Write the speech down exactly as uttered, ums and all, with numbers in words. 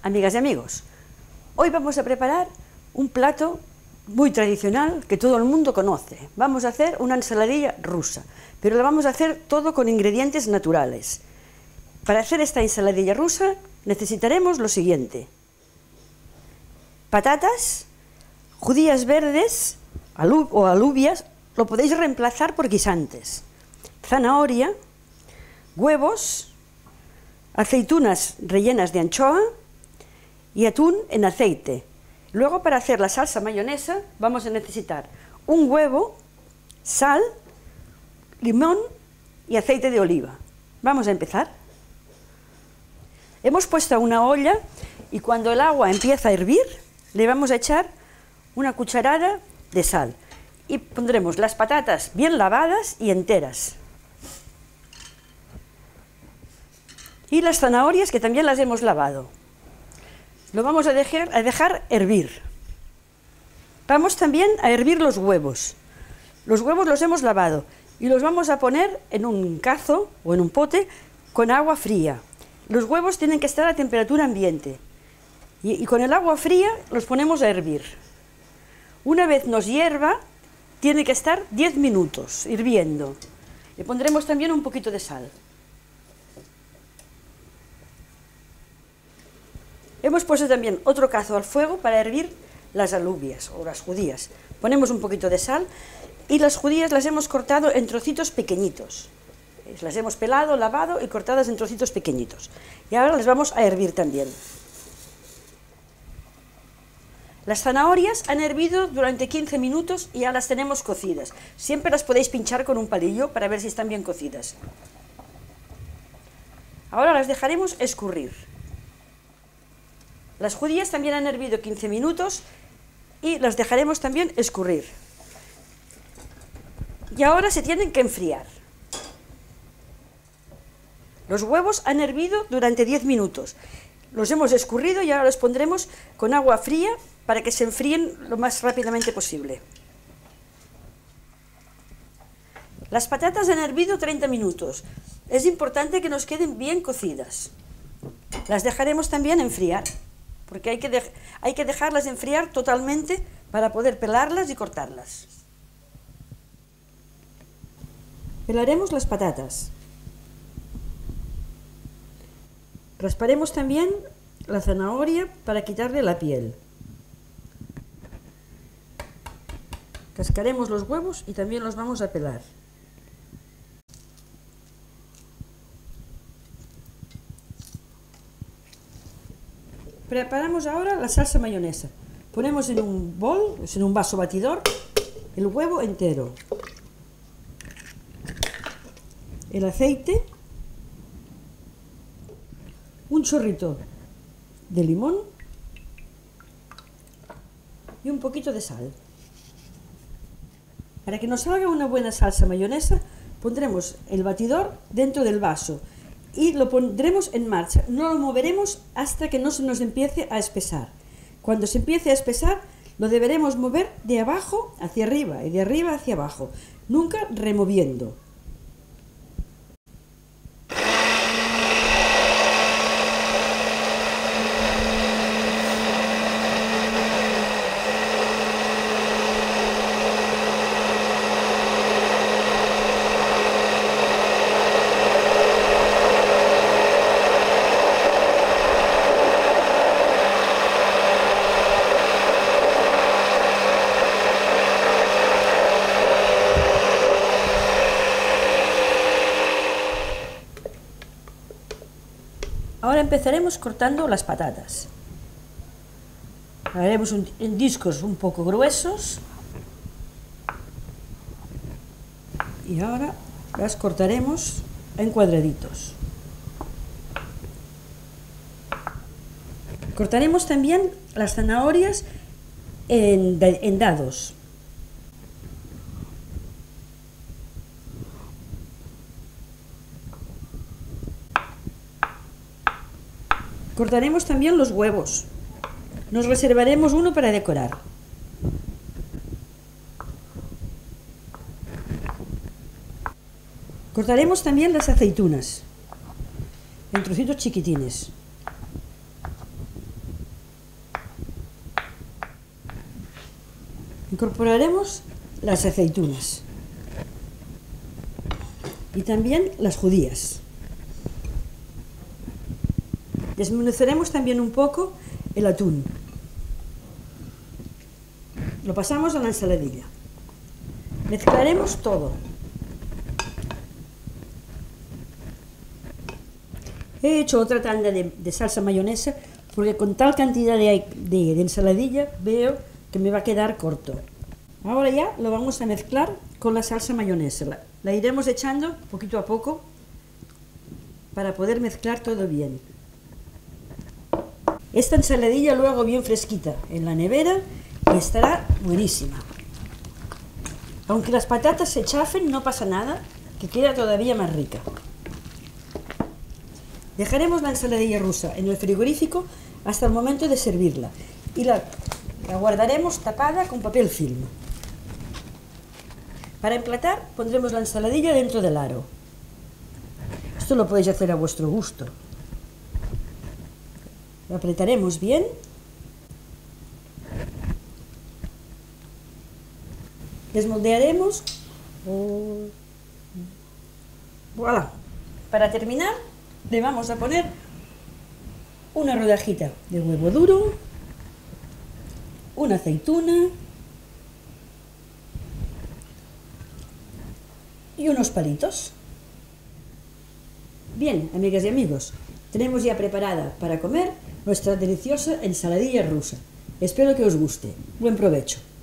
Amigas y amigos, hoy vamos a preparar un plato muy tradicional que todo el mundo conoce. Vamos a hacer una ensaladilla rusa, pero la vamos a hacer todo con ingredientes naturales. Para hacer esta ensaladilla rusa necesitaremos lo siguiente: patatas, judías verdes alu o alubias, lo podéis reemplazar por guisantes, zanahoria, huevos, aceitunas rellenas de anchoa y atún en aceite. Luego, para hacer la salsa mayonesa vamos a necesitar un huevo, sal, limón y aceite de oliva. Vamos a empezar. Hemos puesto una olla y cuando el agua empieza a hervir le vamos a echar una cucharada de sal y pondremos las patatas bien lavadas y enteras y las zanahorias, que también las hemos lavado. Lo vamos a dejar, a dejar hervir. Vamos también a hervir los huevos. Los huevos los hemos lavado y los vamos a poner en un cazo o en un pote con agua fría. Los huevos tienen que estar a temperatura ambiente y, y con el agua fría los ponemos a hervir. Una vez nos hierva, tiene que estar diez minutos hirviendo. Le pondremos también un poquito de sal. Hemos puesto también otro cazo al fuego para hervir las alubias o las judías. Ponemos un poquito de sal y las judías las hemos cortado en trocitos pequeñitos. Las hemos pelado, lavado y cortadas en trocitos pequeñitos. Y ahora las vamos a hervir también. Las zanahorias han hervido durante quince minutos y ya las tenemos cocidas. Siempre las podéis pinchar con un palillo para ver si están bien cocidas. Ahora las dejaremos escurrir. Las judías también han hervido quince minutos y las dejaremos también escurrir. Y ahora se tienen que enfriar. Los huevos han hervido durante diez minutos. Los hemos escurrido y ahora los pondremos con agua fría para que se enfríen lo más rápidamente posible. Las patatas han hervido treinta minutos. Es importante que nos queden bien cocidas. Las dejaremos también enfriar, porque hay que, de, hay que dejarlas enfriar totalmente para poder pelarlas y cortarlas. Pelaremos las patatas. Rasparemos también la zanahoria para quitarle la piel. Cascaremos los huevos y también los vamos a pelar. Preparamos ahora la salsa mayonesa. Ponemos en un bol, en un vaso batidor, el huevo entero, el aceite, un chorrito de limón y un poquito de sal. Para que nos salga una buena salsa mayonesa, pondremos el batidor dentro del vaso y lo pondremos en marcha. No lo moveremos hasta que no se nos empiece a espesar. Cuando se empiece a espesar, lo deberemos mover de abajo hacia arriba y de arriba hacia abajo, nunca removiendo. Ahora empezaremos cortando las patatas. Haremos un, en discos un poco gruesos y ahora las cortaremos en cuadraditos. Cortaremos también las zanahorias en, en dados. Cortaremos también los huevos. Nos reservaremos uno para decorar. Cortaremos también las aceitunas en trocitos chiquitines. Cortaremos también las aceitunas en trocitos chiquitines. Cortaremos también las aceitunas en trocitos chiquitines. Cortaremos también las aceitunas en trocitos chiquitines. Cortaremos también las aceitunas en trocitos chiquitines. Cortaremos también las aceitunas en trocitos chiquitines. Cortaremos también las aceitunas Incorporaremos las aceitunas y también las judías. Desmenuzaremos también un poco el atún. Lo pasamos a la ensaladilla. Mezclaremos todo. He hecho otra tanda de, de salsa mayonesa porque con tal cantidad de, de, de ensaladilla veo que me va a quedar corto. Ahora ya lo vamos a mezclar con la salsa mayonesa. La, la iremos echando poquito a poco para poder mezclar todo bien. Esta ensaladilla lo hago bien fresquita en la nevera y estará buenísima. Aunque las patatas se chafen, no pasa nada, que queda todavía más rica. Dejaremos la ensaladilla rusa en el frigorífico hasta el momento de servirla y la, la guardaremos tapada con papel film. Para emplatar pondremos la ensaladilla dentro del aro. Esto lo podéis hacer a vuestro gusto. Lo apretaremos bien. Desmoldearemos. Voilà. Para terminar, le vamos a poner una rodajita de huevo duro, una aceituna y unos palitos. Bien, amigas y amigos, tenemos ya preparada para comer nuestra deliciosa ensaladilla rusa. Espero que os guste. Buen provecho.